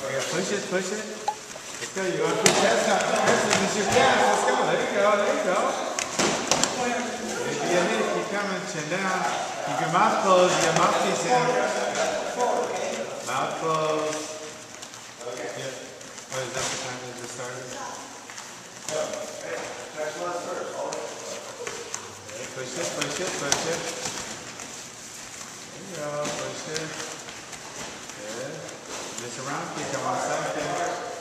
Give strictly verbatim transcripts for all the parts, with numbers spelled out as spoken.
Push it, push it. Let's go. You want to push chest up. Harrison, this is your chest. Let's go. There you go. There you go. Maybe a hit. Keep coming. Chin down. Keep your mouth closed. Your mouthpiece in. Mouth closed. Yeah. Oh, is that the time that just started? Okay, push it, push it, push it. There you go. Push it. Good. Miss around kick. Come on, side kick.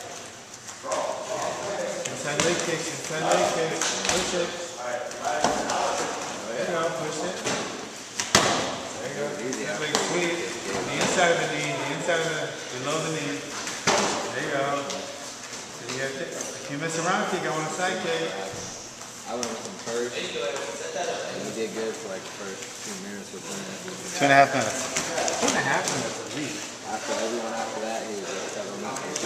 Inside leg kicks. Inside leg kicks. Push it. There you go. Push it. There you go. That big sweep. The inside of the knee. The inside of the below the knee. There you go. So you have to, if you miss a round kick, I want a side kick. I went with him first, and he did good for like the first two minutes with him. Two and a half minutes. Two and a half minutes at least. After everyone after that, he was like seven minutes.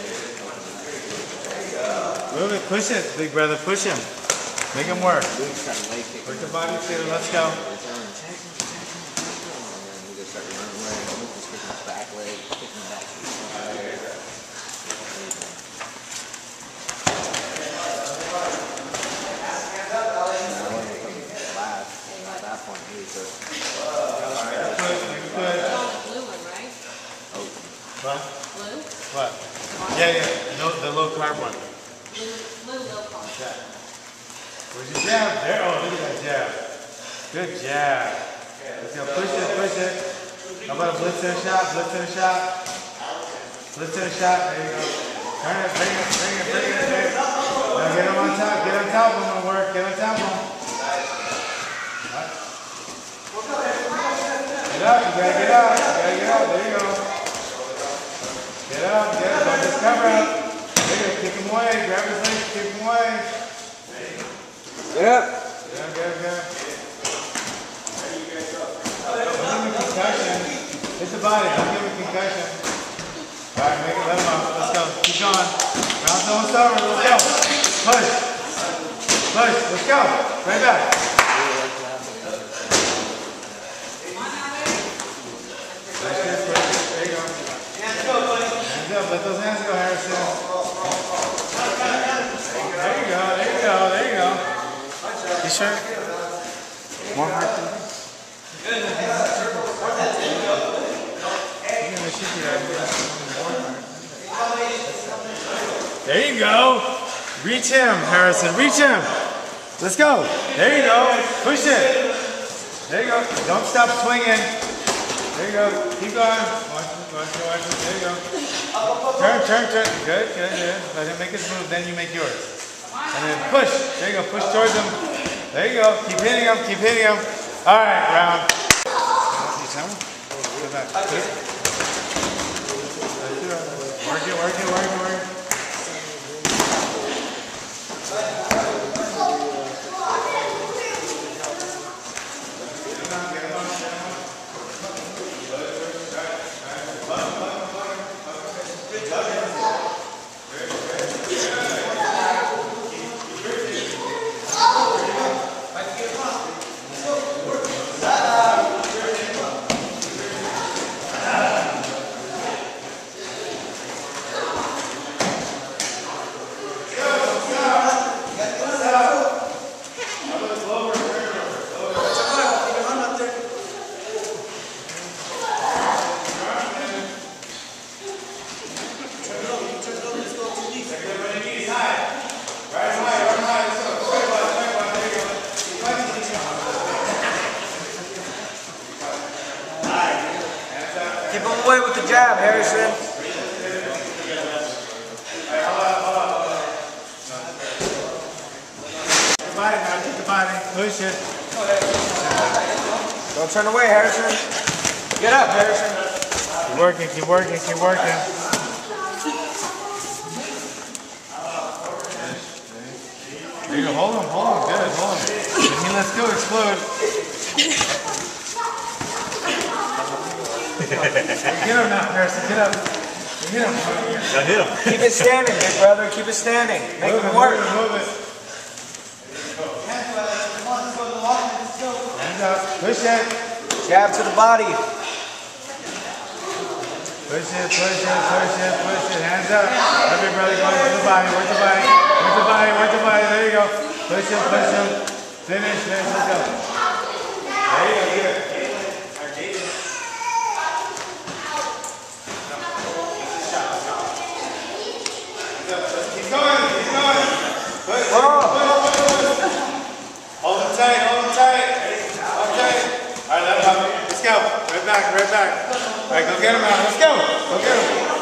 Move it, push it, big brother, push him. Make him work. Work the body too, let's go. And then he just started running away, just kicking his back leg, kicking him back to the side. What? Blue? What? Yeah, yeah. No, the low carb one. Blue, blue low carb. Yeah. Where's your jab? There. Oh, look at that jab. Good jab. Let's go. Push it, push it. How about a blitz and a shot? Blitz and a shot. Blitz and a shot. There you go. Turn it, bring it, bring it, bring it, bring it. Now get him on top. Get on top of him and work. Get on top of him. What? Get up. You gotta get up. You gotta get up. There you go. Get up, get up, don't just cover up. There you go, kick him away, grab his legs, kick him away. Get up. Get up, get up, get up. Don't give him a concussion. Hit the body, don't give him a concussion. Alright, make it, let him up. Let's go, keep going. Round's almost over, let's go. Push. Push, let's go. Right back. Let those hands go, Harrison. There you go, there you go, there you go. You sure? More heart than this? There you go. Reach him, Harrison. Reach him. Let's go. There you go. Push it. There you go. Don't stop swinging. There you go. Keep going. Watch it, watch it, watch it. There you go. Turn, turn, turn. Good, good, good. Let him make his move, then you make yours. And then push. There you go. Push towards him. There you go. Keep hitting him. Keep hitting him. All right, round. Go back. Work it, work it, work it, work it. Keep him away with the jab, Harrison. Keep the body now, keep the body. Push it. Don't turn away, Harrison. Get up, Harrison. Keep working, keep working, keep working. There you go, hold him, hold him, good, hold him. If he lets go, explode. Get him now, Harrison, get up. Get him. Now hit him. Keep it standing, big brother. Keep it standing. Make Move him it, work. Move it, move it. Hands up. Push it. Jab to the body. Push it, push it, push it, push it. Hands up. Every brother going to the body. Work the body. Work the body. Work the body. There you go. Push him, push him. Finish, finish. Let's go. There you go. Good. Keep going. Keep going. Push. Push. Push. Hold him tight. Hold him tight. Hold him tight. All right, let him up. Let's go. Right back. Right back. All right, go get him out. Let's go. Go get him.